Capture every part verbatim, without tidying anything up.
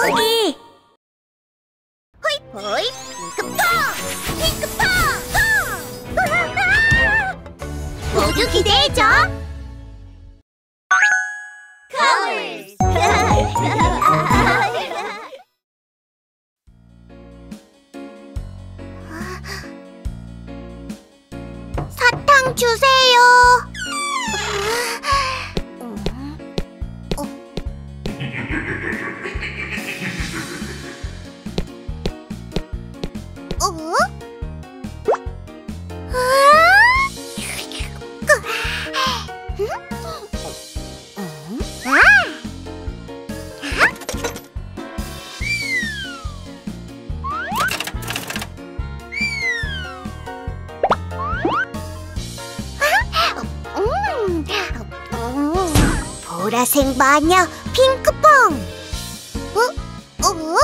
포기! 호이호이 핑크퐁! 핑크퐁! 퐁! 모두 기대해줘! Colors! 사탕 주세요! 어? 보라색 마녀 핑크퐁. 어? 어?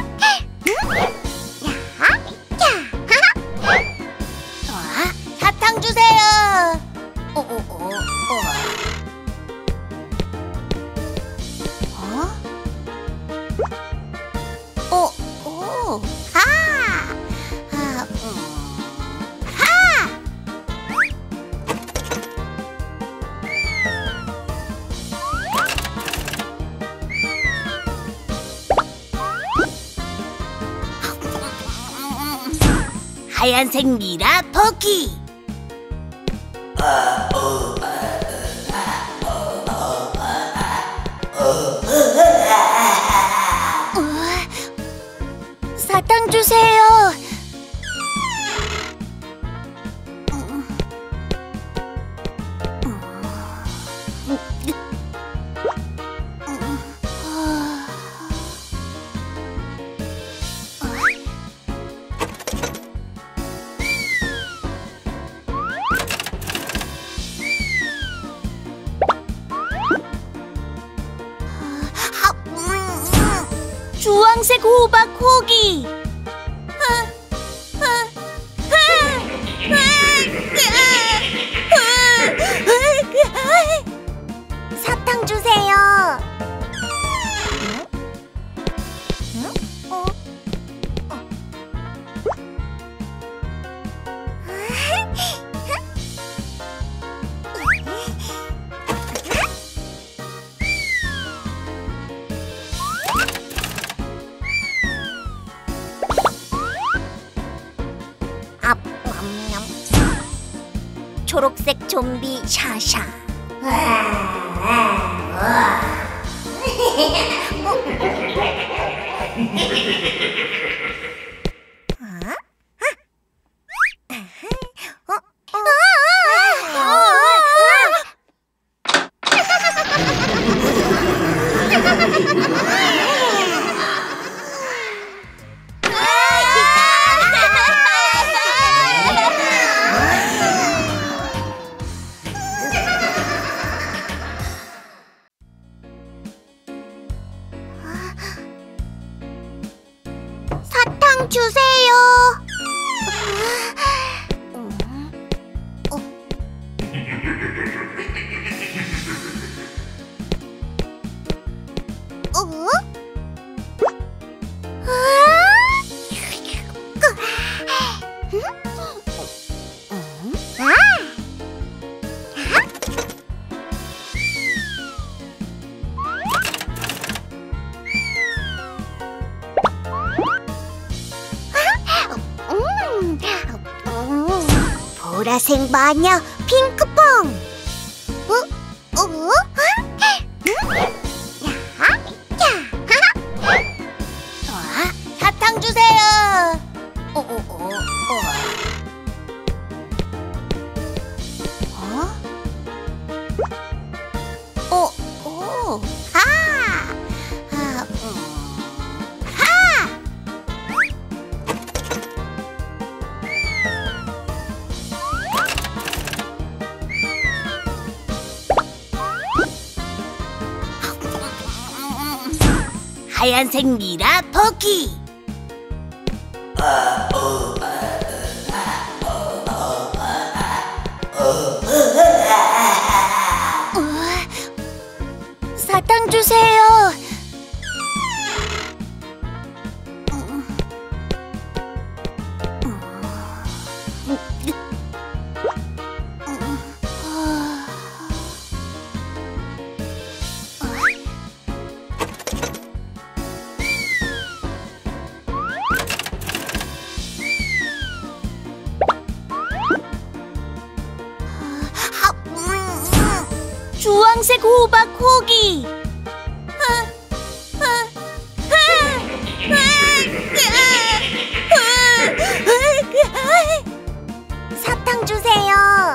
사탕 주세요. 어? 어? 어? 어? 어? 어? 하! 하! 음. 하! 하얀색 미라 포기. 사탕 주세요. 주황색 호박 호기. 사탕 주세요. 어? 앞, 냠냠. 초록색 좀비 샤샤. 사탕 주세요. 어? 보라색 마녀 핑크퐁. 어? 어? 사탕 주세요. 어? 어? 어? 어? 어? 어? 하! 하! 음. 하! 하얀색 미라 포기. 사탕 주세요. 주황색 호박 호기. 사탕 주세요.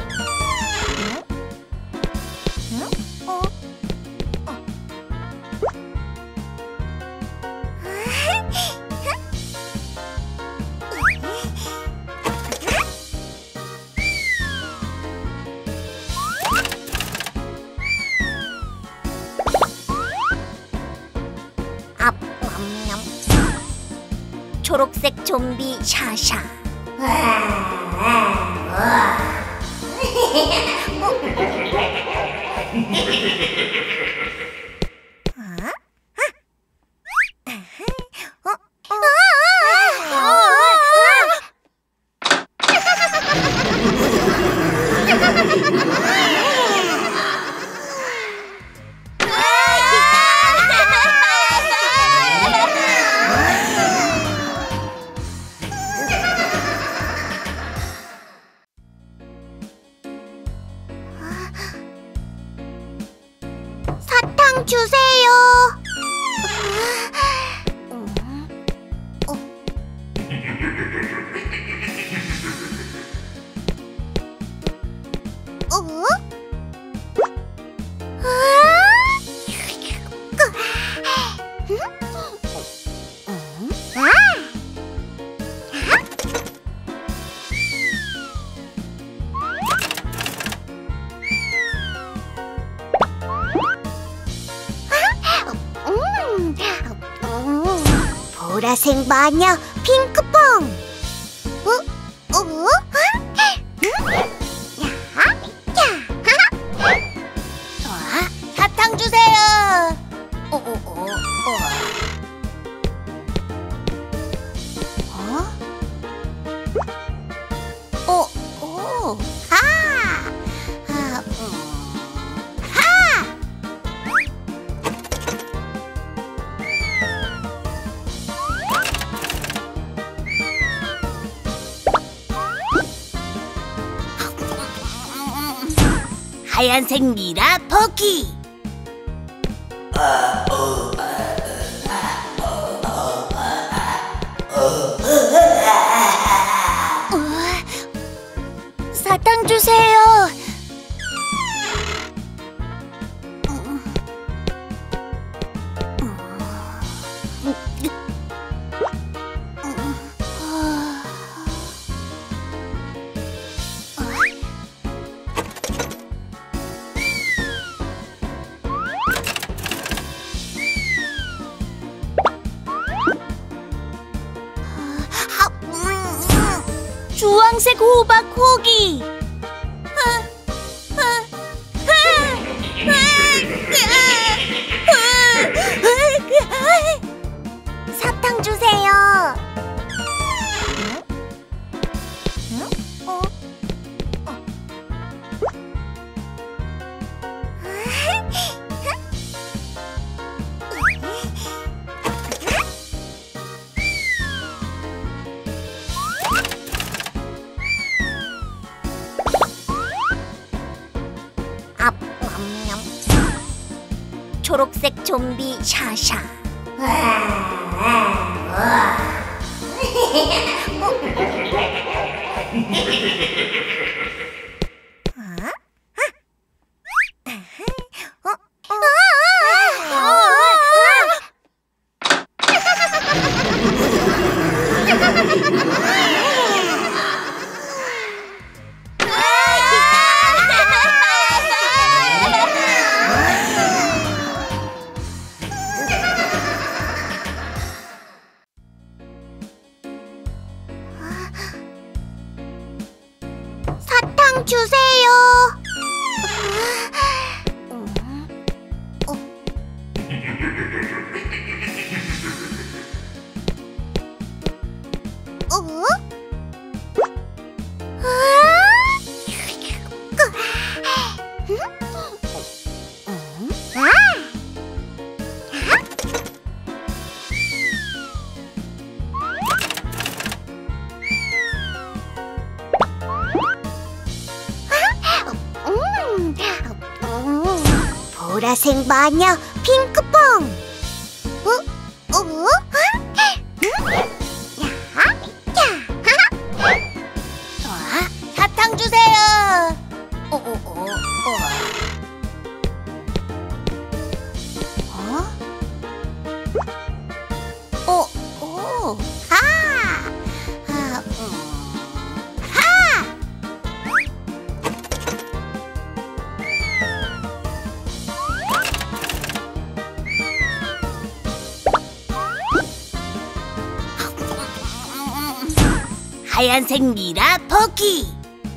어? 앞, 냠냠. 초록색 좀비 샤샤. 사탕 주세요. 어? 보라색 마녀 핑크퐁. 어? 어? 야, 사탕 주세요. 어, 어, 어, 어. 어? 어, 하! 아, 음. 하! 하얀색 미라 포키. 어, 사탕 주세요. 주황색 호박 호기. 사탕 주세요. 어? 앞, 냠냠. 초록색 좀비 샤샤. 사탕 주세요. 어? 아! 보라색 마녀 핑크퐁. 어? 어? 야, 사탕 주세요. 어, 어, 어, 어. 어, 어, 하, 하, 음, 하. 하얀색 미라 포기.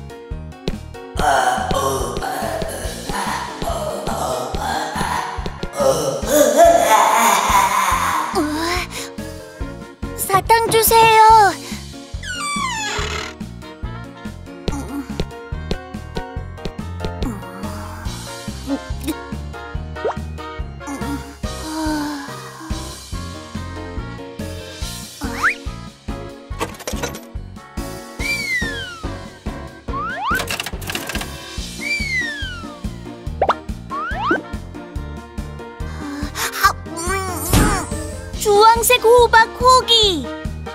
사탕 주세요. 주황색 호박 호기.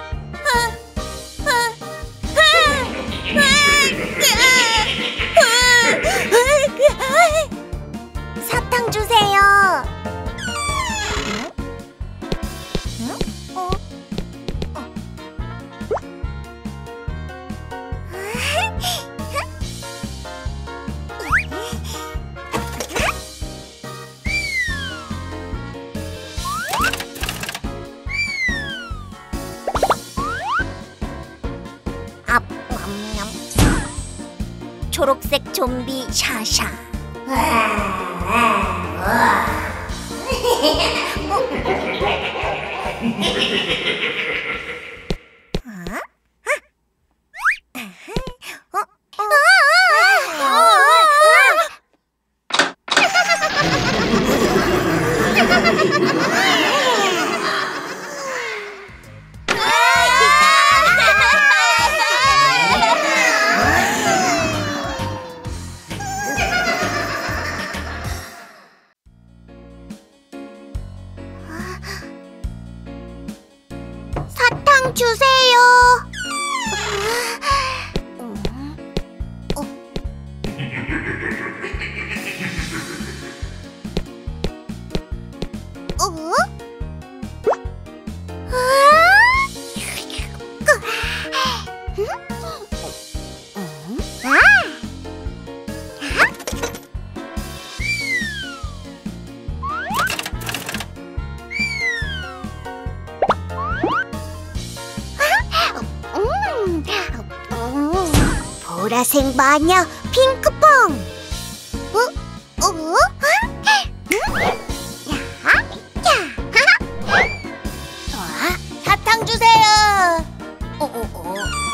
사탕 주세요. 어? 앞, 냠냠. 초록색 좀비 샤샤. 사탕 주세요. 어? 보라색 마녀 핑크퐁. 어? 어? 야, 사탕 주세요. 어, 어, 어,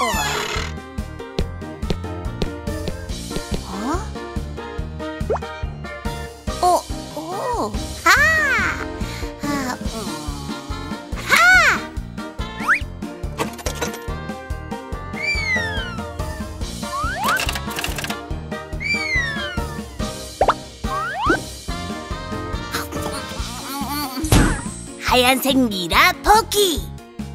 어. 어, 어, 하, 하, 음, 하. 하얀색 미라 포기.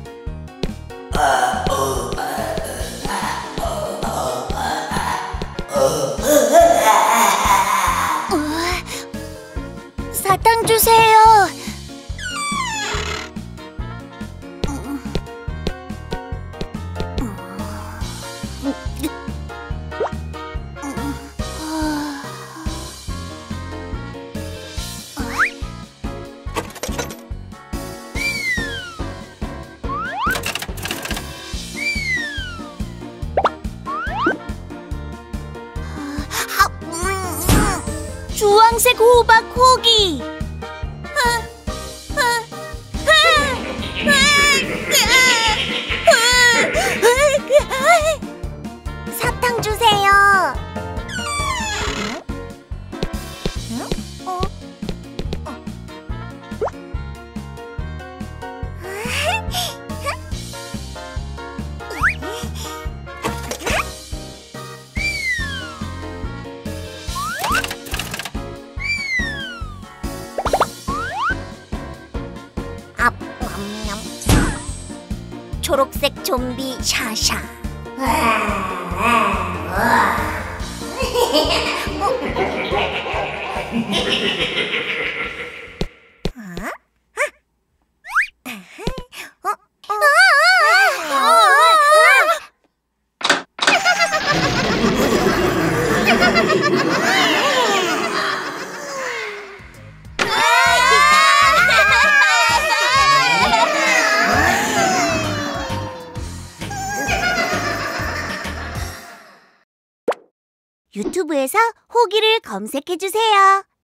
사탕 주세요. 주황색 호박 호기. 사탕 주세요. 어? 어? 아, 냠냠. 초록색 좀비 샤샤. 유튜브에서 호기를 검색해주세요.